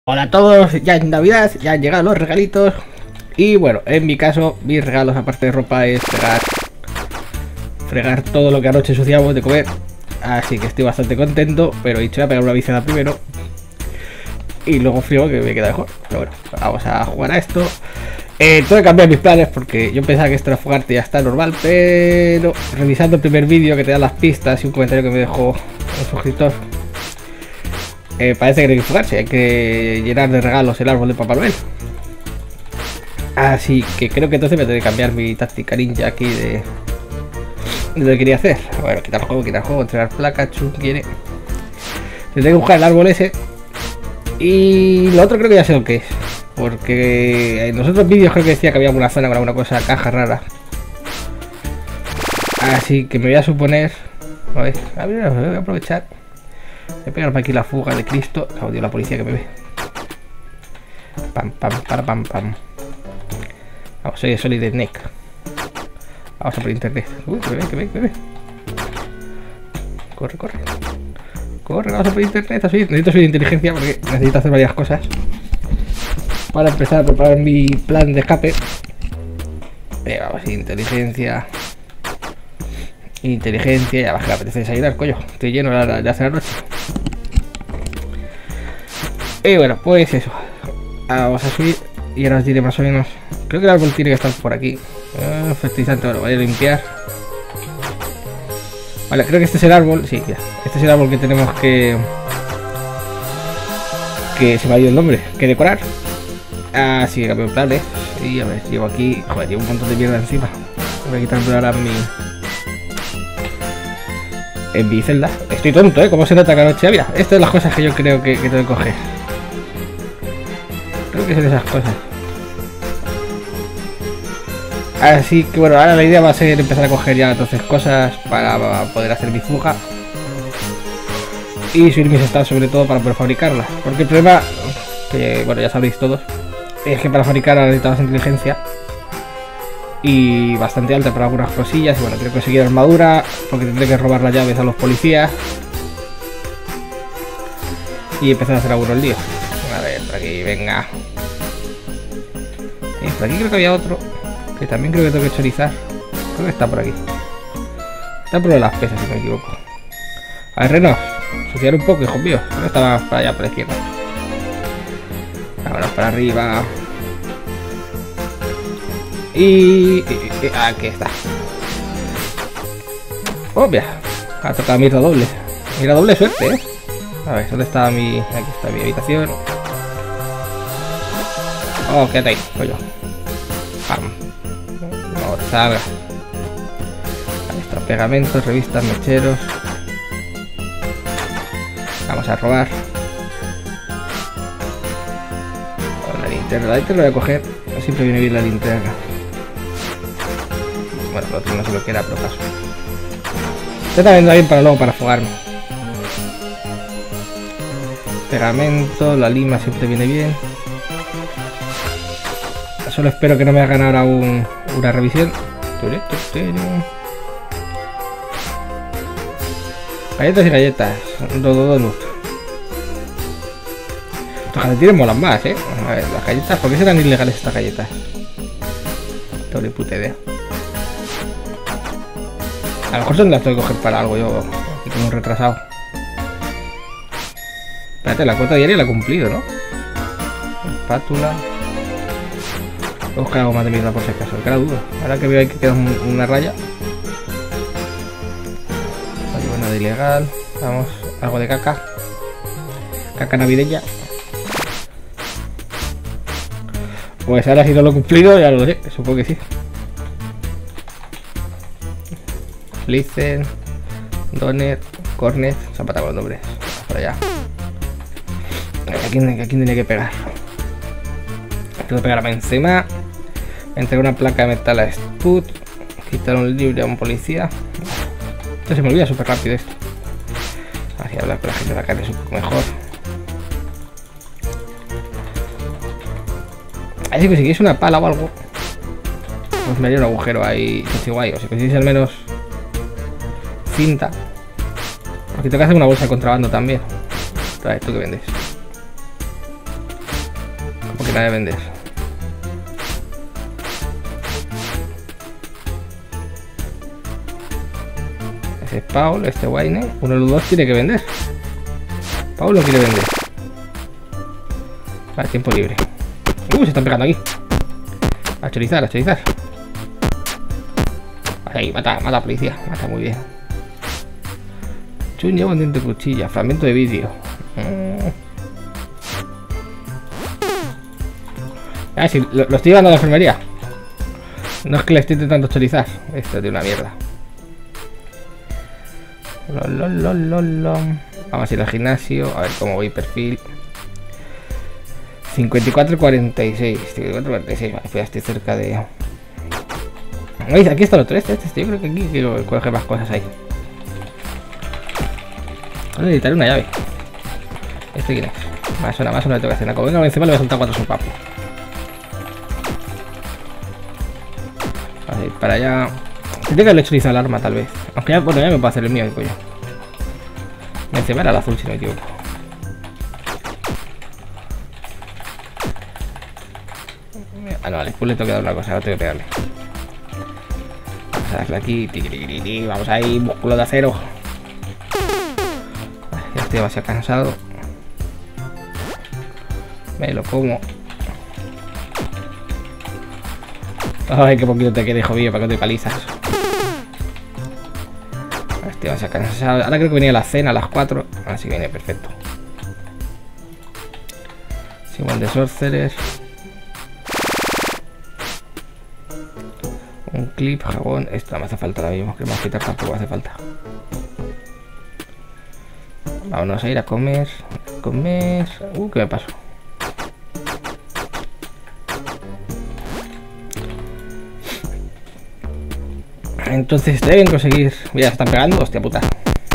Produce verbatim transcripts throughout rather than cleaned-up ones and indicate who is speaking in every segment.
Speaker 1: Hola a todos, ya es Navidad, ya han llegado los regalitos. Y bueno, en mi caso, mis regalos aparte de ropa es fregar Fregar todo lo que anoche ensuciamos de comer. Así que estoy bastante contento, pero he dicho voy a pegar una viciada primero y luego frío que me queda mejor. Pero bueno, vamos a jugar a esto. eh, Tengo que cambiar mis planes porque yo pensaba que esto era fugarte y ya está normal. Pero revisando el primer vídeo que te da las pistas y un comentario que me dejó un suscriptor, Eh, parece que no hay que fugarse, hay que llenar de regalos el árbol de Papá Noel. Así que creo que entonces me tengo que cambiar mi táctica ninja aquí de, de lo que quería hacer. Bueno, quitar el juego, quitar el juego, entregar placa, Chu quiere. Tendré que buscar el árbol ese. Y lo otro creo que ya sé lo que es. Porque en los otros vídeos creo que decía que había una zona con alguna cosa, caja rara. Así que me voy a suponer... A ver, a ver, voy a aprovechar. Voy a pegarme aquí la fuga de Cristo. Odio la policía que me ve. Pam, pam, para, pam, pam. Vamos, soy Solid Snake. Vamos a por internet. Uy, que me ve, que me ve, que me ve. Corre, corre. Corre, vamos a por internet. Así. Necesito subir inteligencia porque necesito hacer varias cosas para empezar a preparar mi plan de escape. Eh, vamos, inteligencia. Inteligencia, ya baja, me apetece desayunar, coño. Estoy lleno de hace la noche. Y bueno, pues eso. Vamos a subir y ahora os diré más o menos. Creo que el árbol tiene que estar por aquí. Uh, fertilizante, bueno, voy a limpiar. Vale, creo que este es el árbol. Sí, ya. Este es el árbol que tenemos que... Que se me ha ido el nombre. Que decorar. Ah, sí, cambio de planes. Y a ver, llevo aquí... Joder, llevo un montón de mierda encima. Voy a quitarme ahora mi... En mi celda. Estoy tonto, ¿eh? ¿Cómo se nota que anoche? Mira, estas son las cosas que yo creo que, que tengo que coger. Creo que son esas cosas. Así que bueno, ahora la idea va a ser empezar a coger ya entonces cosas para poder hacer mi fuga. Y subir mis estados sobre todo para poder fabricarlas. Porque el problema, que bueno ya sabréis todos, es que para fabricar necesitamos inteligencia. Y bastante alta para algunas cosillas. Y bueno, quiero conseguir armadura porque tendré que robar las llaves a los policías y empezar a hacer algunos líos. A ver, por aquí, venga. Y por aquí creo que había otro que también creo que tengo que chorizar. Creo que está por aquí. Está por las pesas si no me equivoco. A ver, renos, ensuciar un poco, hijos míos. Creo que estaba para allá, por la izquierda. Vámonos para arriba. Y, y, y aquí está. Oh, mira, ha tocado mi doble. Mira, doble suerte, ¿eh? A ver, ¿dónde está mi...? Aquí está mi habitación. Oh, quédate ahí, coño. Pam. No salga. Ahí está, pegamentos, revistas, mecheros. Vamos a robar. La linterna, la linterna la voy a coger. Siempre viene bien la linterna. Bueno, lo otro no sé lo que era, pero paso. Esto también va bien para luego, para afogarme. Pegamento, la lima siempre viene bien. Solo espero que no me hagan ahora un, una revisión. Galletas y galletas. Dodo donut. Los calcetines molan más, eh. A ver, las galletas, ¿por qué serán ilegales estas galletas? No tengo ni puta idea. A lo mejor son las tengo que coger para algo, yo aquí como un retrasado. Espérate, la cuota diaria la he cumplido, ¿no? Espátula. Voy a buscar algo más de mierda por si acaso, que era dudo. Ahora que veo ahí que queda un, una raya. Vale, bueno, de ilegal. Vamos, algo de caca. Caca navideña. Pues ahora si no lo he cumplido, ya lo sé, supongo que sí. Flicen, Doner, Cornet, zapata con los nombres. Para allá. ¿A quién, ¿A quién tenía que pegar? Tengo que pegarme encima. Entregar una placa de metal a Sput. Quitar un libre a un policía. Esto se me olvida súper rápido esto. Así hablar con la gente de la calle es un poco mejor. Así que si queréis una pala o algo, pues me haría un agujero ahí, así guay. O si conseguís al menos cinta. Porque tengo que hacer una bolsa de contrabando también. Trae, ¿tú qué vendes? porque nada de vender. Ese es Paul, este Wayne. Uno de los dos tiene que vender. Paul no quiere vender. Vale, tiempo libre. Uh, se están pegando aquí. A chorizar, a chorizar. Ahí, mata, mata a la policía. Mata muy bien. Chun lleva un diente de cuchilla. Fragmento de vídeo. Mm. Ah, sí, lo, lo estoy llevando a la enfermería. No es que le estoy intentando chorizar. Esto es de una mierda. Lololololo. Vamos a ir al gimnasio. A ver cómo voy perfil. cincuenta y cuatro cuarenta y seis. cincuenta y cuatro cuarenta y seis. Vale, pues ya estoy cerca de... ¿Veis? Aquí está el otro. Este, este. Yo creo que aquí quiero coger más cosas ahí. Voy a necesitar una llave. ¿Este quién es? Más una, más una le tengo que hacer. Como venga encima le voy a soltar cuatro sopapo. Vale, para allá. Tendría que haberle hecho el arma tal vez. Aunque ya, bueno, ya me puedo hacer el mío, coño. Encima era el azul si no me equivoco. Ah, no, vale, pues le tengo que dar una cosa, ahora tengo que pegarle. Vamos a darle aquí. Tigri, vamos ahí, músculo de acero. Ya estoy demasiado cansado. Me lo como. Ay, qué poquito te queda, hijo mío, para que te palizas. Estoy demasiado cansado. Ahora creo que venía la cena a las cuatro. Así que viene perfecto. Simón de Sorcerer. Un clip, jabón. Esto no me hace falta ahora mismo. Que más quitar tampoco hace falta. Vámonos a ir a comer. A comer. Uh, ¿qué me pasó? Entonces deben conseguir... Mira, se están pegando. Hostia puta.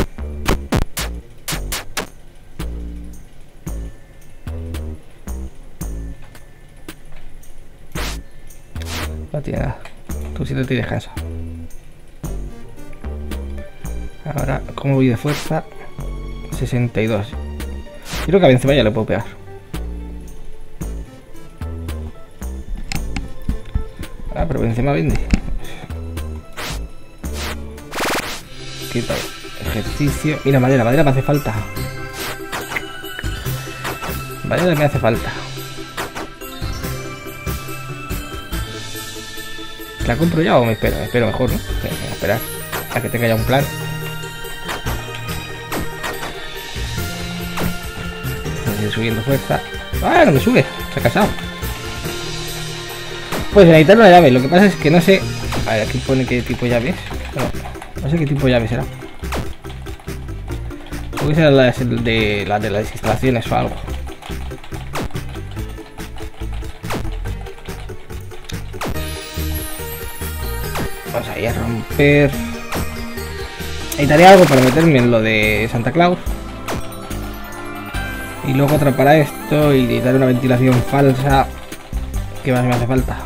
Speaker 1: No tiene nada. Tú siéntate y descansa. Ahora, ¿cómo voy de fuerza? sesenta y dos. Creo que a Benzema ya le puedo pegar. Ah, pero Benzema vende. Quita ejercicio. Mira, madera, madera me hace falta. Madera me hace falta. ¿La compro ya o me espero? Me espero mejor, ¿no? Voy a esperar a que tenga ya un plan. Voy subiendo fuerza. ¡Ah, no me sube! Se ha casado. Pues necesitar una llave. Lo que pasa es que no sé... A ver, aquí pone qué tipo de llave es. No, no sé qué tipo de llave será. Supongo que será la de, la de las instalaciones o algo. Vamos a ir a romper. Necesitaría algo para meterme en lo de Santa Claus. Y luego otra para esto. Y necesitar una ventilación falsa. ¿Qué más me hace falta?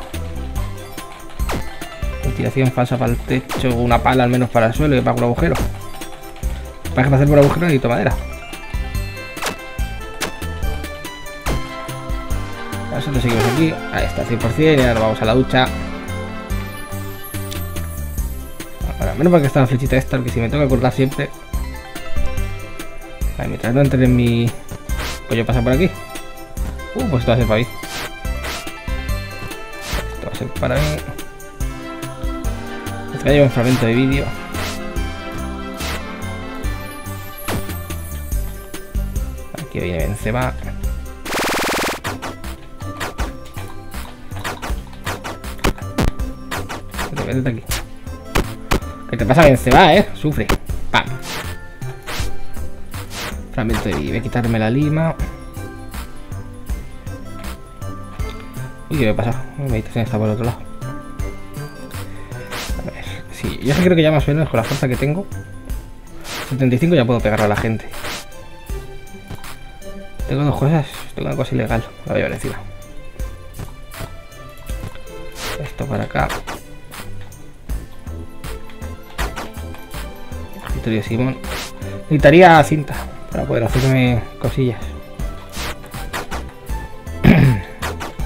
Speaker 1: Ventilación falsa para el techo. Una pala al menos para el suelo y para un agujero. Para hacer por agujero necesito madera. Nosotros seguimos aquí. Ahí está, cien por cien. Y ahora vamos a la ducha. Ahora, menos mal que está la flechita esta, porque si me tengo que acordar siempre. Vale, mientras no entre en mi... Pues yo paso por aquí. Uh, pues esto va a ser para mí. Esto va a ser para mí. Esto me lleva un fragmento de vídeo. Aquí viene Benzema. Vete aquí. ¿Qué te pasa, Benzema, eh? Sufre. Pam. Fragmento de vídeo. Voy a quitarme la lima. Uy, ¿qué me pasa? Mi meditación está por el otro lado. A ver. Sí, yo creo que ya más o menos con la fuerza que tengo. setenta y cinco ya puedo pegar a la gente. Tengo dos cosas. Tengo una cosa ilegal. La voy a ver encima. Esto para acá. Escritorio Simón. Necesitaría cinta para poder hacerme cosillas.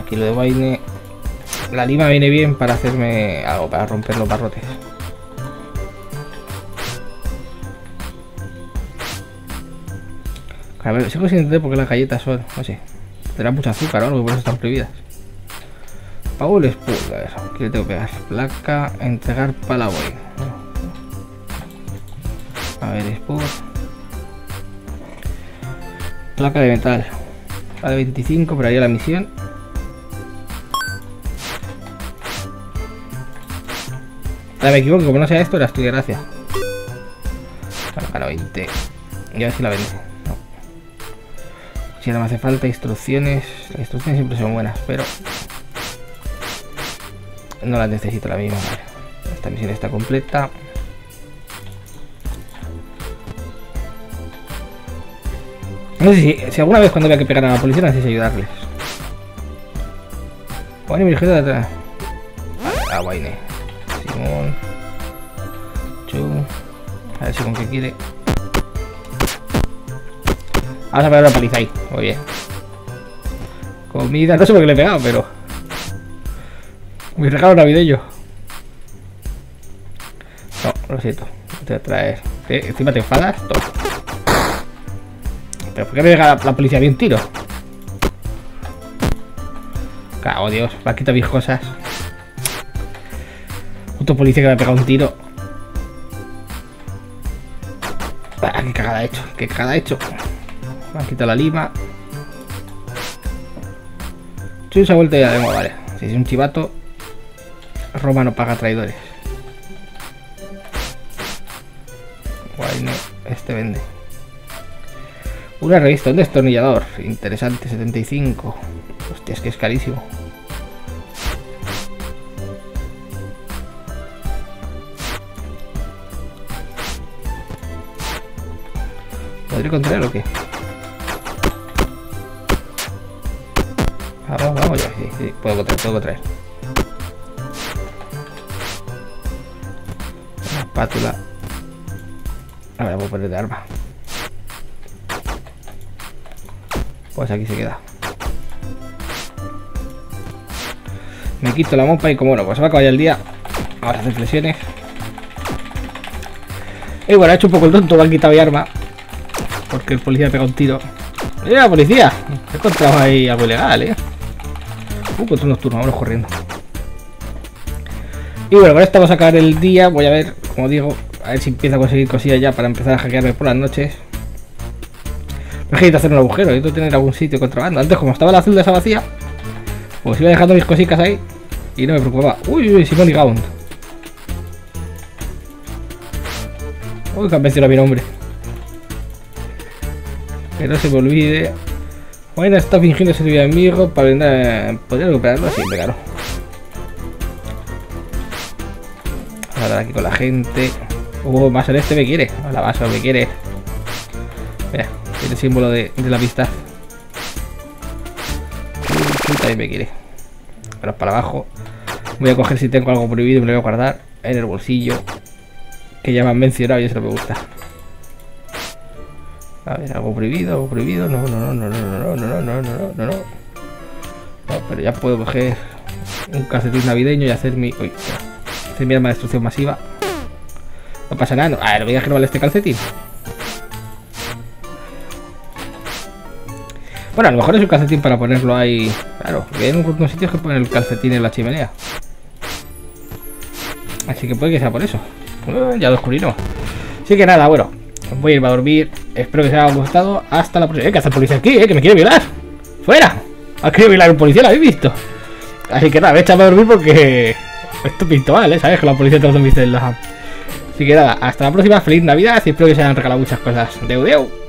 Speaker 1: Aquí lo de vaine. La lima viene bien para hacerme algo, para romper los barrotes. A ver, sigo sin entender por qué las galletas son, no sé, tendrán mucho azúcar o algo, por eso están prohibidas. Paul Spur, a ver, aquí le tengo que pegar. Placa, entregar Palaboy. A ver, Spur. Placa de metal. La de veinticinco, pero haría la misión. Ah, me equivoco, como no sea esto, era estudiar gracia. Para veinte. Y a ver si la vende. No. Si ahora me hace falta instrucciones. Las instrucciones siempre son buenas, pero no las necesito la misma. Vale. Esta misión está completa. No sé si, si alguna vez cuando vea que pegar a la policía, no sé si ayudarles. Bueno, mi hijita de atrás. Ah, Wayne. Simón. Chu. A ver si con qué quiere. Vamos a pegar una paliza ahí. Muy bien. Comida. No sé por qué le he pegado, pero mi regalo navideño. No, lo siento. Te voy a traer. ¿Eh? Encima te enfadas. Toma. ¿Pero por qué me pega la, la policía bien tiro? Cago Dios, me ha quitado mis cosas. Otro policía que me ha pegado un tiro. Ah, qué cagada he hecho, qué cagada he hecho. Me ha quitado la lima. Sí, se ha vuelto ya de nuevo, vale. Si es un chivato, Roma no paga traidores. Guay, este vende. Una revista, un destornillador. Interesante, setenta y cinco. Hostia, es que es carísimo. ¿Podría contraer o qué? Vamos, vamos ya. Sí, sí, puedo contraer, puedo contraer. Una espátula. Ahora voy a poner de arma. Pues aquí se queda. Me quito la mopa y como no, pues se va a acabar ya el día. Ahora hacer flexiones. Y bueno, he hecho un poco el tonto, me han quitado mi arma. Porque el policía me ha pegado un tiro. ¡Eh, policía! He encontrado ahí algo ilegal, eh. Uh, control nocturno, vamos corriendo. Y bueno, con esto vamos a acabar el día. Voy a ver, como digo, a ver si empiezo a conseguir cosillas ya para empezar a hackearme por las noches. Necesito hacer un agujero, necesito tener algún sitio de contrabando. Antes, como estaba la celda esa vacía, pues iba dejando mis cositas ahí y no me preocupaba. Uy, uy, Simon y Gaunt. Uy, que han mencionado mi nombre. Que no se me olvide. Bueno, está fingiendo ser mi amigo para brindar. ¿Podría recuperarlo? Sí, claro. Vamos a hablar aquí con la gente. Uh, más este me quiere. La Vaso me quiere. Mira. El símbolo de, de la amistad. Y también me quiere. Ahora para abajo. Voy a coger si tengo algo prohibido y me lo voy a guardar en el bolsillo. Que ya me han mencionado y eso me gusta. A ver, algo prohibido, algo prohibido. No, no, no, no, no, no, no, no, no, no, no, no. No, pero ya puedo coger un calcetín navideño y hacer mi. Uy, hacer mi arma de destrucción masiva. No pasa nada. No. A ver, voy a que no vale este calcetín. Bueno, a lo mejor es un calcetín para ponerlo ahí. Claro, hay en algunos sitios que ponen el calcetín en la chimenea. Así que puede que sea por eso. Uh, ya lo descubrimos. Así que nada, bueno, voy a irme a dormir. Espero que os haya gustado. Hasta la próxima. ¿Eh? ¿Qué hace el policía aquí? ¿Eh? ¿Que me quiere violar? ¡Fuera! ¿Ha querido violar a un policía? ¿Lo habéis visto? Así que nada, me he echado a dormir porque esto pinto mal, ¿eh? ¿Sabes? Que la policía te lo en la. Así que nada, hasta la próxima. Feliz Navidad y espero que se hayan regalado muchas cosas. Deu, deu.